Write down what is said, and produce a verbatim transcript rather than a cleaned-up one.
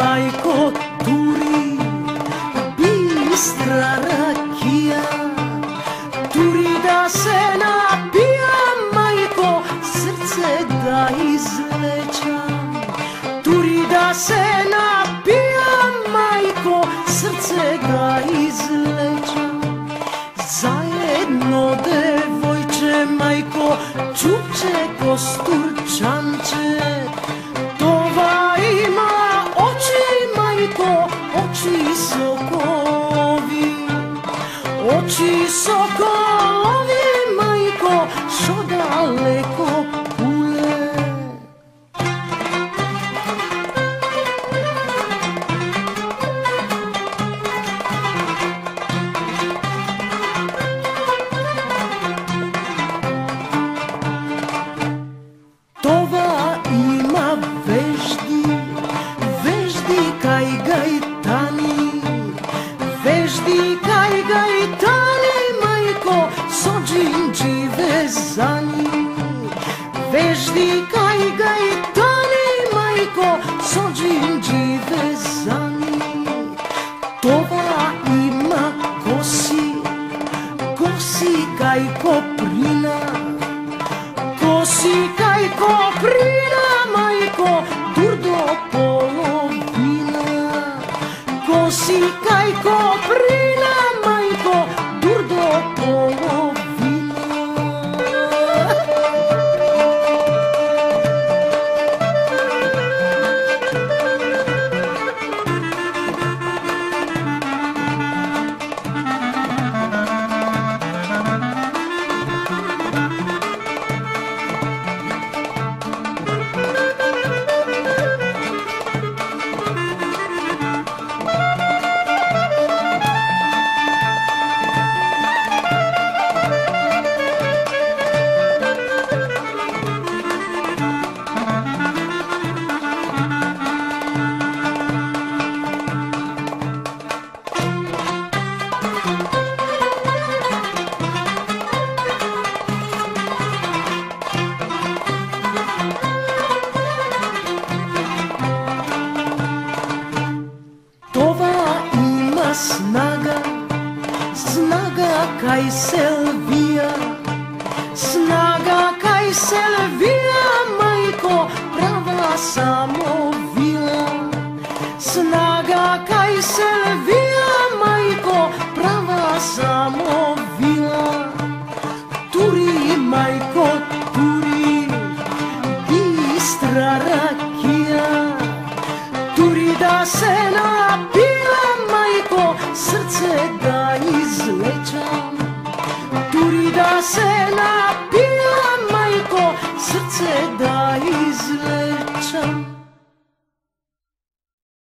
majko, turi bistra rakija, turi da se napijam, majko, srce da izlećam. Turi da se napijam, majko, srce da izlećam. Zajedno, devojče, majko, čupče, kosturčanče, tova ima oči, majko, oči sokovi, oči sokovi, majko, što daleko pule. Tova ima veždi, veždi kaj gajtani, veždi kaj gajtani, majko, so džinđi vezani. Veždi kaj gajtani, majko, so džinđi vezani. Tova ima kosi, kosi kaj koprina, kosi kaj koprina, majko, dur do polovina. Kosi kaj koprina, majko, dur do polovina. Snaga, snaga kaj selvija, snaga kaj selvija, majko, prava samovila. Snaga kaj selvija, majko, prava samovila. Turi, majko, turi, bistra rakija, turi da se napijam, majko, srce da izlećam. Turi da se napijam,